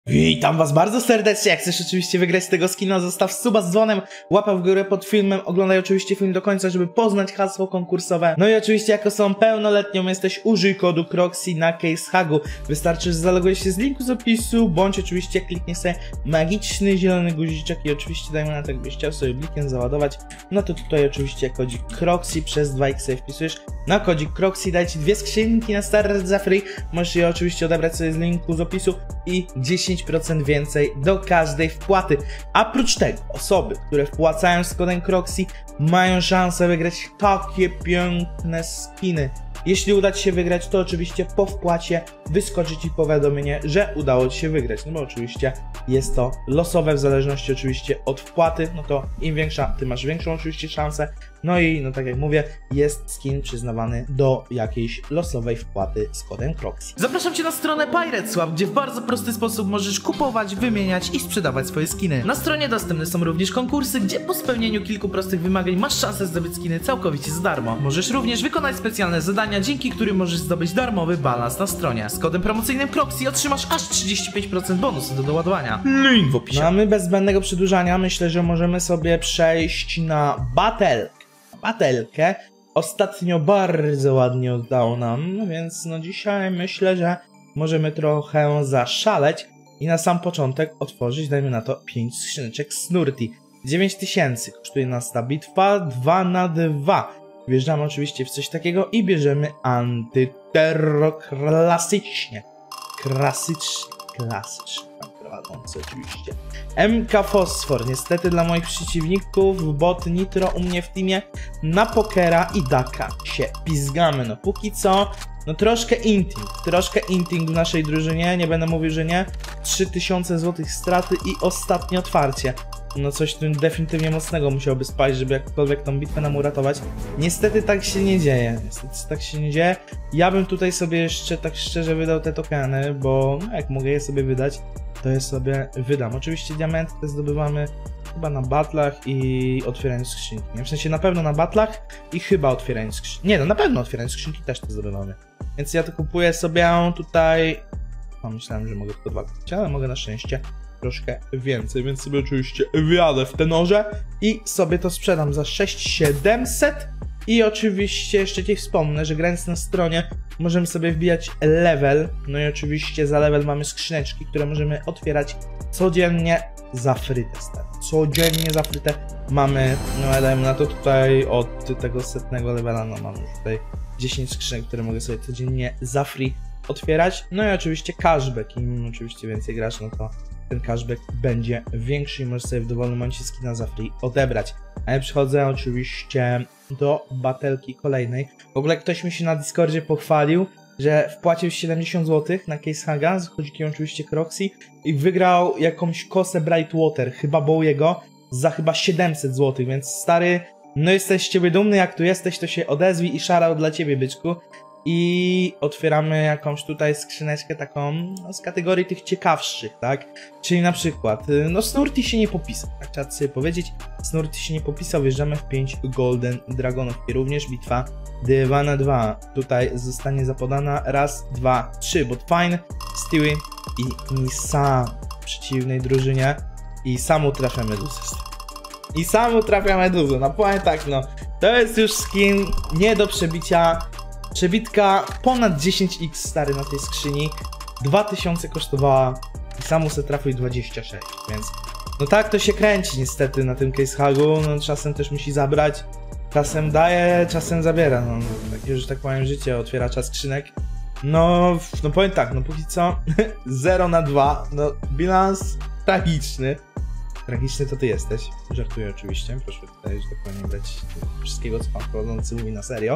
Witam was bardzo serdecznie, jak chcesz oczywiście wygrać z tego skina, zostaw suba z dzwonem, łapa w górę pod filmem, oglądaj oczywiście film do końca, żeby poznać hasło konkursowe. No i oczywiście jako osobą pełnoletnią jesteś, użyj kodu Croxy na CaseHagu. Wystarczy, że zalogujesz się z linku z opisu, bądź oczywiście kliknie sobie magiczny zielony guziczek i oczywiście dajmy na to, jakbyś chciał sobie blikiem załadować, no to tutaj oczywiście kodzik Croxy przez 2x wpisujesz na kodzik Croxy, daj ci 2 skrzynki na start za free, możesz je oczywiście odebrać sobie z linku z opisu i 10% więcej do każdej wpłaty. A prócz tego osoby, które wpłacają z kodem Croxy, mają szansę wygrać takie piękne skiny. Jeśli uda ci się wygrać, to oczywiście po wpłacie wyskoczy ci powiadomienie, że udało ci się wygrać. No bo oczywiście jest to losowe, w zależności oczywiście od wpłaty, no to im większa, ty masz większą oczywiście szansę. No i no tak jak mówię, jest skin przyznawany do jakiejś losowej wpłaty z kodem Croxy. Zapraszam cię na stronę PiratesSwap, gdzie w bardzo prosty sposób możesz kupować, wymieniać i sprzedawać swoje skiny. Na stronie dostępne są również konkursy, gdzie po spełnieniu kilku prostych wymagań masz szansę zdobyć skiny całkowicie za darmo. Możesz również wykonać specjalne zadania, dzięki którym możesz zdobyć darmowy balans na stronie. Z kodem promocyjnym Croxy otrzymasz aż 35% bonusu do doładowania. Link w opisie. No a my bez zbędnego przedłużania myślę, że możemy sobie przejść na batelkę. Ostatnio bardzo ładnie oddało nam, więc no dzisiaj myślę, że możemy trochę zaszaleć i na sam początek otworzyć, dajmy na to, 5 skrzyneczek Snurty. 9000 kosztuje nas ta bitwa, 2 na 2. Wjeżdżamy oczywiście w coś takiego i bierzemy antyterror klasycznie. Klasycznie. Prowadzący oczywiście. MK Fosfor, niestety dla moich przeciwników, bot Nitro u mnie w teamie, na Pokera i Daka się pizgamy. No póki co, no troszkę inting w naszej drużynie, nie będę mówił, że nie. 3000 zł straty i ostatnie otwarcie. No coś tu definitywnie mocnego musiałoby spaść, żeby jakkolwiek tą bitwę nam uratować. Niestety tak się nie dzieje. Ja bym tutaj sobie jeszcze tak szczerze wydał te tokeny, bo no, jak mogę je sobie wydać, to je sobie wydam. Oczywiście diamenty te zdobywamy chyba na batlach i otwierając skrzynki. Nie? W sensie na pewno na batlach i chyba otwierając skrzynki. Nie no, na pewno otwierając skrzynki też to zdobywamy. Więc ja to kupuję sobie tutaj... No, myślałem, że mogę tylko 2 kupić, ale mogę na szczęście troszkę więcej, więc sobie oczywiście wjadę w te noże i sobie to sprzedam za 6700. I oczywiście jeszcze ci wspomnę, że grając na stronie możemy sobie wbijać level, no i oczywiście za level mamy skrzyneczki, które możemy otwierać codziennie za frytę, stary. Codziennie za frytę mamy, no dajmy na to tutaj od tego 100 levela, no mamy tutaj 10 skrzynek, które mogę sobie codziennie za free otwierać, no i oczywiście cashback, im oczywiście więcej grasz, no to ten cashback będzie większy i możesz sobie w dowolnym momencie skina za free odebrać. A ja przychodzę oczywiście do batelki kolejnej. W ogóle ktoś mi się na Discordzie pochwalił, że wpłacił 70 zł na CaseHaga z kodzikiem oczywiście Croxy i wygrał jakąś kosę Brightwater, chyba Bowiego, za chyba 700 zł, więc stary, no jesteś z ciebie dumny, jak tu jesteś, to się odezwij i shoutout dla ciebie, byczku. I otwieramy jakąś tutaj skrzyneczkę taką no, z kategorii tych ciekawszych, tak? Czyli na przykład, no Snurty się nie popisał, tak trzeba sobie powiedzieć. Snurty się nie popisał, wjeżdżamy w 5 Golden Dragonów i również bitwa 2 na 2. Tutaj zostanie zapodana raz, 2, 3, bot fine, Stewie i Nisa w przeciwnej drużynie i samu trafia meduzę. I samu trafia meduzę, no powiem tak, no to jest już skin nie do przebicia. Przebitka ponad 10x stary na tej skrzyni, 2000 kosztowała i samo se trafił 26, więc no tak to się kręci niestety na tym CaseHagu, no czasem też musi zabrać, czasem daje, czasem zabiera, no takie, że tak powiem, życie otwieracza skrzynek. No powiem tak, no póki co 0 na 2, no bilans tragiczny. Tragiczny to ty jesteś, żartuję oczywiście, proszę tutaj, że tak powiem, brać wszystkiego, co pan prowadzący mówi na serio.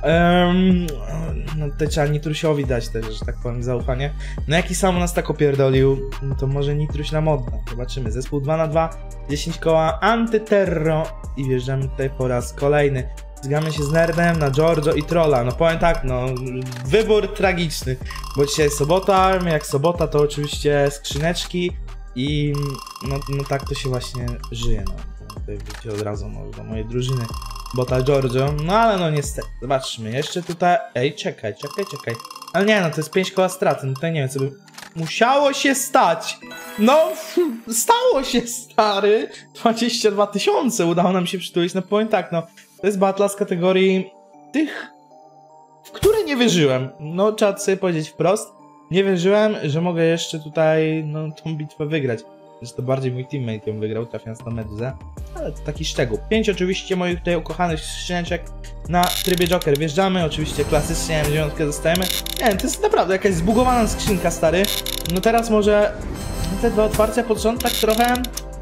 No to trzeba Nitrusiowi dać też, że tak powiem, zaufanie. No jaki sam nas tak opierdolił, no to może Nitruś nam odda. Zobaczymy, zespół 2 na 2, 10 koła, antyterro i wjeżdżamy tutaj po raz kolejny. Zgamy się z Nerdem na Giorgio i Trolla. No powiem tak, no wybór tragiczny, bo dzisiaj jest sobota, jak sobota to oczywiście skrzyneczki i no tak to się właśnie żyje, no. Tutaj widzicie od razu może do mojej drużyny bota Giorgio, no ale no niestety, zobaczmy, jeszcze tutaj, ej czekaj, ale nie no, to jest 5 koła straty, no tutaj nie wiem co by, Musiało się stać. No, stało się, stary. 22 000 udało nam się przytulić. No powiem tak, no. To jest battle z kategorii tych, w które nie wierzyłem. No, trzeba sobie powiedzieć wprost. Nie wierzyłem, że mogę jeszcze tutaj, no, tą bitwę wygrać. Zresztą to bardziej mój teammate ją wygrał, trafiając na meduzę. Ale to taki szczegół. 5 oczywiście moich tutaj ukochanych skrzyneczek na trybie Joker. Wjeżdżamy, oczywiście klasycznie M9 dostajemy. Nie, to jest naprawdę jakaś zbugowana skrzynka, stary. No teraz może te 2 otwarcia pod rząd, tak trochę.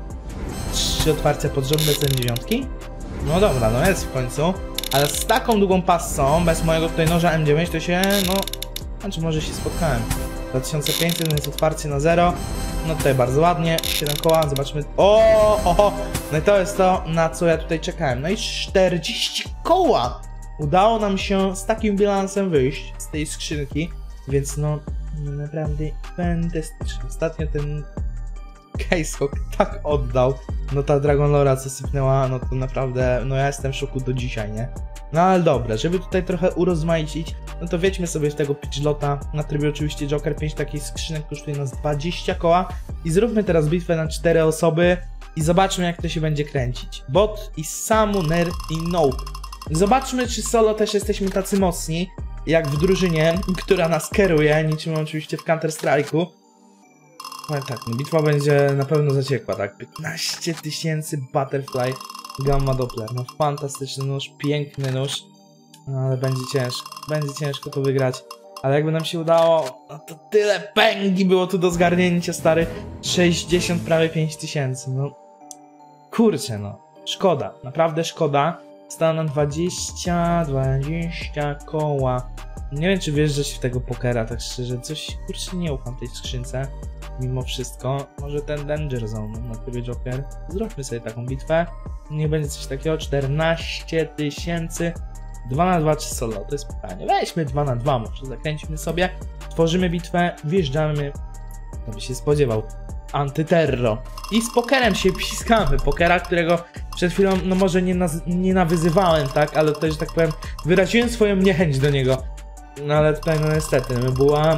3 otwarcia pod rząd bez M9. No dobra, no jest w końcu. Ale z taką długą passą, bez mojego tutaj noża M9, to się, no... Znaczy może się spotkałem. 2500, więc otwarcie na 0. No tutaj bardzo ładnie, 7 koła, zobaczmy. O! No i to jest to, na co ja tutaj czekałem. No i 40 koła! Udało nam się z takim bilansem wyjść z tej skrzynki, więc no naprawdę fantastycznie. Ostatnio ten Casehawk tak oddał. No ta Dragon Lora co sypnęła, no to naprawdę, no ja jestem w szoku do dzisiaj, nie? No ale dobra, żeby tutaj trochę urozmaicić, no to wiedźmy sobie w tego Pidgelotta na trybie oczywiście Joker. 5 takich skrzynek kosztuje nas 20 koła i zróbmy teraz bitwę na 4 osoby i zobaczmy jak to się będzie kręcić. Bot i Summoner i Nope. Zobaczmy czy solo też jesteśmy tacy mocni jak w drużynie, która nas kieruje, niczym oczywiście w Counter Strike'u. No tak, no bitwa będzie na pewno zaciekła, tak? 15 000 Butterfly Gamma Doppler, no fantastyczny nóż, piękny nóż. No ale będzie ciężko to wygrać. Ale jakby nam się udało, no to tyle pęgi było tu do zgarnięcia, stary. 60, prawie 5000, no. Kurczę, no. Szkoda, naprawdę szkoda. Stało nam 20 koła. Nie wiem, czy wjeżdżać w tego pokera, tak szczerze. Coś, kurczę, nie ufam tej skrzynce. Mimo wszystko. Może ten Danger Zone na trybie Joker. Zróbmy sobie taką bitwę. Niech będzie coś takiego. 14 000. 2 na 2 czy solo? To jest pytanie. Weźmy 2 na 2, może zakręćmy sobie. Tworzymy bitwę, wjeżdżamy. Kto by się spodziewał. Antyterro. I z pokerem się piskamy. Pokera, którego przed chwilą, no może nie nawyzywałem, tak? Ale tutaj, że tak powiem, wyraziłem swoją niechęć do niego. No ale tutaj, no niestety, no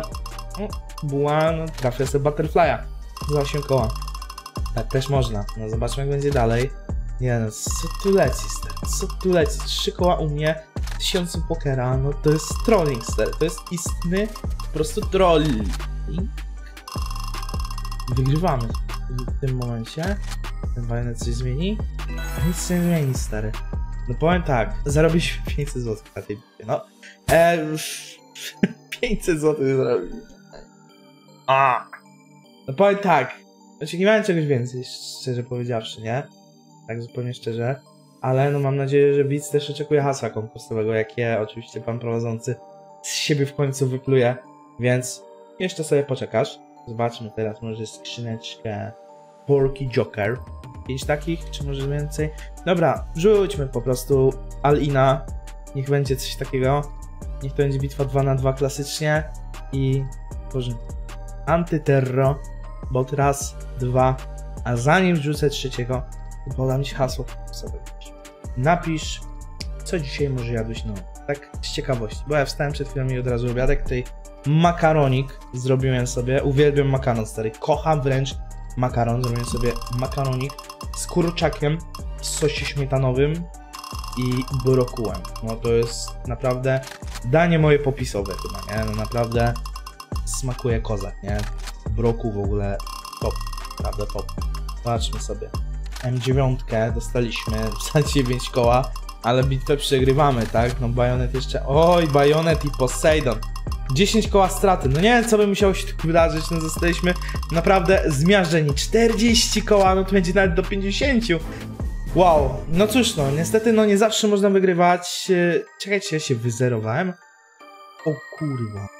buła, no trafia sobie Butterfly'a za 8 koła. Tak też można. No zobaczmy jak będzie dalej. Nie no, co tu leci, stary? Co tu leci? 3 koła u mnie, 1000 pokera, no to jest trolling, stary. To jest istny po prostu trolling. Wygrywamy w tym momencie. Ten bajonet coś zmieni? Nic nie zmieni, stary. No powiem tak, zarobiliśmy 500 zł na tej bitwie, no. 500 zł zarobić. No powiem tak, oczekiwałem czegoś więcej, szczerze powiedziawszy, nie? Tak zupełnie szczerze. Ale no mam nadzieję, że widz też oczekuje hasła konkursowego, jakie oczywiście pan prowadzący z siebie w końcu wypluje. Więc jeszcze sobie poczekasz. Zobaczmy teraz może skrzyneczkę Porky Joker. 5 takich, czy może więcej? Dobra, rzućmy po prostu Alina. Niech będzie coś takiego. Niech to będzie bitwa 2 na 2 klasycznie. I tworzymy Antyterro. Bot raz, 2. A zanim wrzucę trzeciego, to podam ci hasło sobie. Napisz, co dzisiaj może jadłeś, no tak z ciekawości. Bo ja wstałem przed chwilą i od razu obiadek. Tutaj makaronik zrobiłem sobie. Uwielbiam makaron, stary. Kocham wręcz makaron. Zrobiłem sobie makaronik z kurczakiem, w sosie śmietanowym i brokułem. No to jest naprawdę danie moje popisowe chyba, nie? No naprawdę smakuje kozak, nie? Broku w ogóle top, naprawdę top. Zobaczmy sobie. M9 dostaliśmy za 9 koła, ale bitwę przegrywamy, tak? No bajonet jeszcze... Oj, bajonet i Poseidon. 10 koła straty. No nie wiem, co by musiało się tu wydarzyć. No zostaliśmy naprawdę zmiażdżeni. 40 koła, no to będzie nawet do 50. Wow. No cóż, no niestety, no nie zawsze można wygrywać. Czekajcie, ja się wyzerowałem. O kurwa.